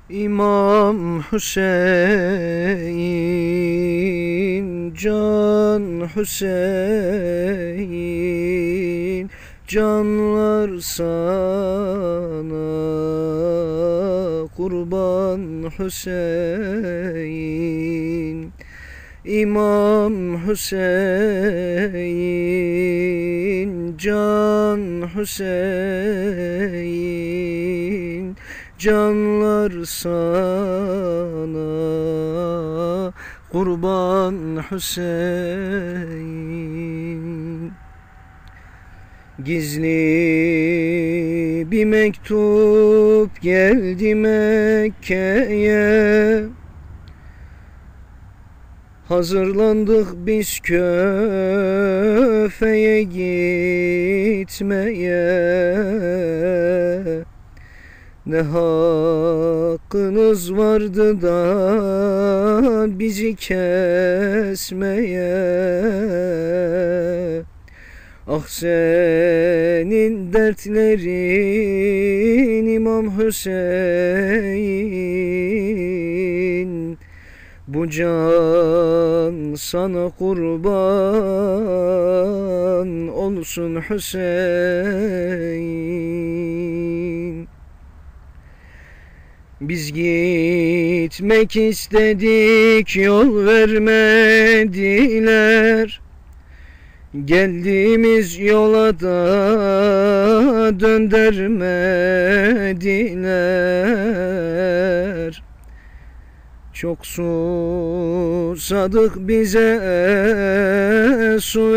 İmam Hüseyin, Can Hüseyin, canlar sana kurban Hüseyin. İmam Hüseyin, Can Hüseyin, canlar sana kurban Hüseyin. Gizli bir mektup geldi Mekke'ye, hazırlandık biz Köfe'ye gitmeye. Ne hakkınız vardı da bizi kesmeye? Ah senin dertlerin İmam Hüseyin, bu can sana kurban olsun Hüseyin. Biz gitmek istedik, yol vermediler. Geldiğimiz yola da döndürmediler. Çok susadık, bize su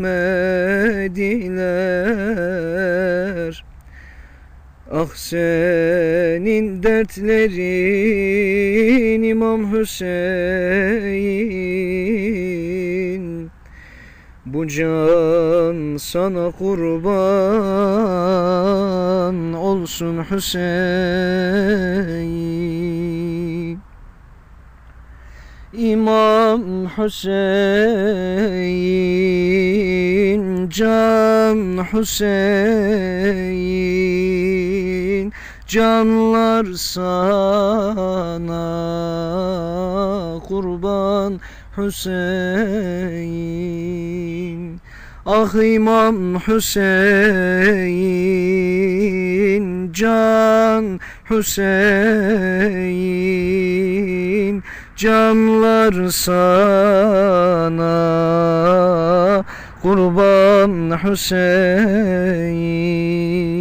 vermediler. Ah senin dertlerin İmam Hüseyin, bu can sana kurban olsun Hüseyin. İmam Hüseyin, Can Hüseyin, canlar sana kurban Hüseyin. Ah İmam Hüseyin, Can Hüseyin, canlar sana kurban Hüseyin.